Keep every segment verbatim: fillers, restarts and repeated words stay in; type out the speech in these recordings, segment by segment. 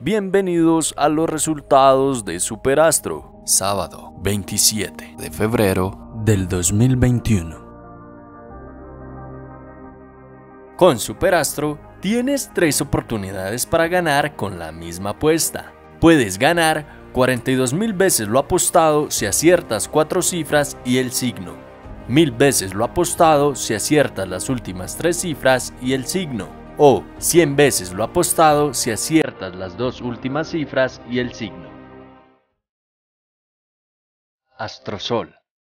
Bienvenidos a los resultados de Superastro, sábado veintisiete de febrero del dos mil veintiuno. Con Superastro tienes tres oportunidades para ganar con la misma apuesta. Puedes ganar cuarenta y dos mil veces lo apostado si aciertas cuatro cifras y el signo, mil veces lo apostado si aciertas las últimas tres cifras y el signo, o cien veces lo apostado si aciertas las dos últimas cifras y el signo. Astrosol.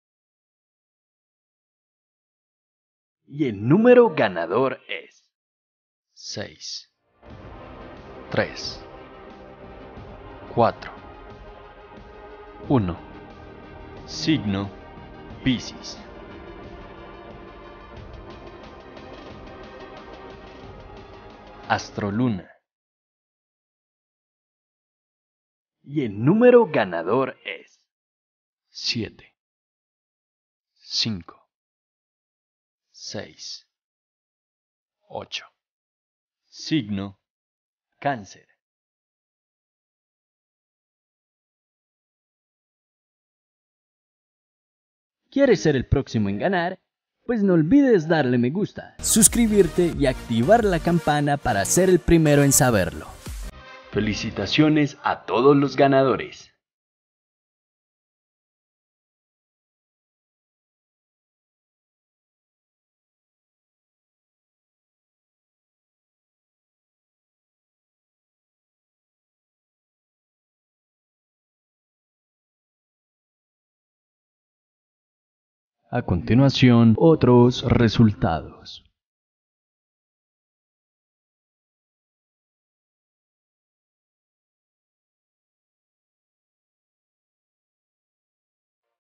Y el número ganador es seis, tres, cuatro, uno. Signo Piscis. Astroluna. Y el número ganador es siete, cinco, seis, ocho. Signo Cáncer. ¿Quieres ser el próximo en ganar? Pues no olvides darle me gusta, suscribirte y activar la campana para ser el primero en saberlo. Felicitaciones a todos los ganadores. A continuación, otros resultados.